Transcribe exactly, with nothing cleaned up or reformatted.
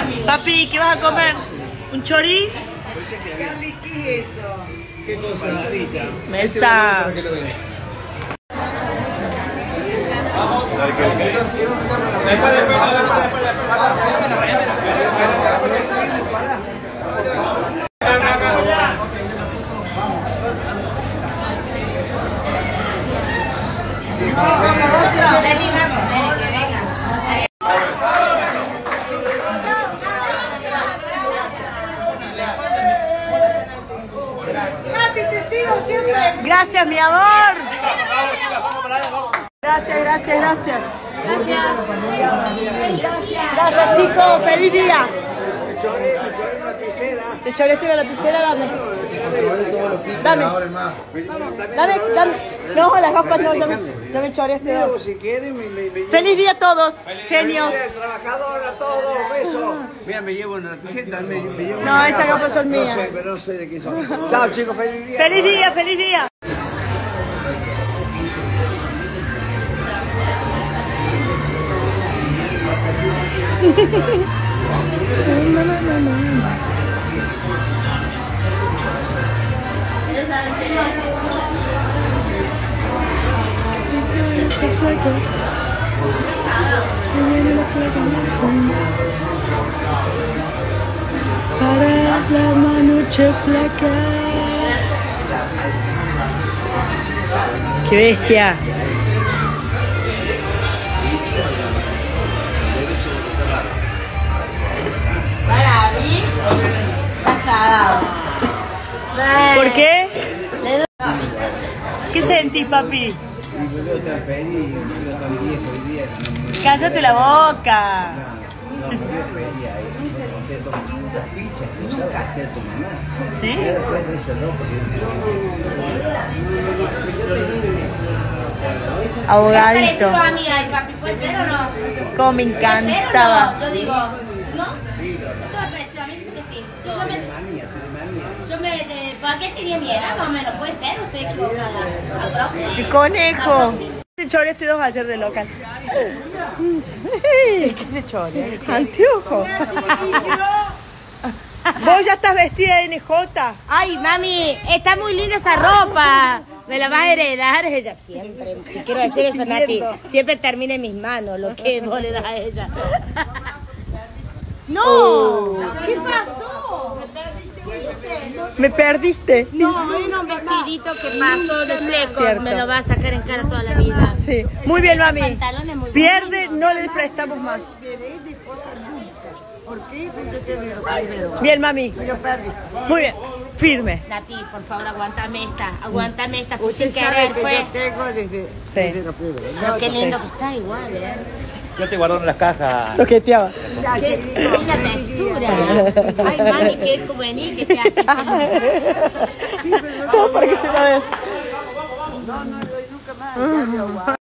Papi, ¿qué vas a comer? ¿Un chorí? ¿Qué es eso? ¿Qué cosa? Mesa. Gracias, mi amor. Gracias, gracias, gracias. Gracias. Gracias, chicos. Feliz día. Me choré, me choré una lapicera. Te choreaste la lapicera, dame. Dame. Dame, dame. No, las gafas no, ya me, ya me choreaste dos. Si quieren, me, me, me Feliz día a todos, genios. Trabajadora, todos, besos. Mira, me llevo una lapicera. Me, me llevo No, una esas gafa. gafas son mías. No sé, pero no sé de qué son. Chao, chicos, feliz día. Feliz día, feliz día. Para la noche flaca. ¡Qué bestia! Para mí, está cagado. ¿Por qué? ¿Qué sentís, papi? Cállate la boca. ¿Sí? Abogadito. ¿A mí, ay, papi, puede ser o no? Como me encantaba. Yo digo, ¿no? ¿Esto me pareció a mí? Porque sí. Yo me... Yo me... De, ¿para qué tenía miedo? Más o menos, puede ser, o estoy equivocada. ¡Qué conejo! Te choreaste dos ayer de local. ¿Qué te choreaste? Anteojo. Vos ya estás vestida de N J. Ay, mami, está muy linda esa ropa. Me la vas a heredar ella siempre. Si quiero decir eso, Nati, siempre termina en mis manos lo que vos le das a ella. ¡No! Oh. ¿Qué pasó? Me perdiste. No, era un vestidito que pasó de fleco. Me lo va a sacar en cara toda la vida. Sí, muy bien, mami. Muy Pierde, no le prestamos más. ¿Por qué? Porque te veo. Bien, mami. Muy bien, firme. Nati, por favor, aguántame esta. Aguántame esta. Usted sin sabe querer, que fue. yo tengo desde, Sí. desde la prueba. Pero qué lindo que está igual, ¿eh? Yo te guardo en las cajas. Toqueteaba. Qué linda textura. Ay, mami, qué juvenil que te hace. Todo para que se la des. No, no, nunca más.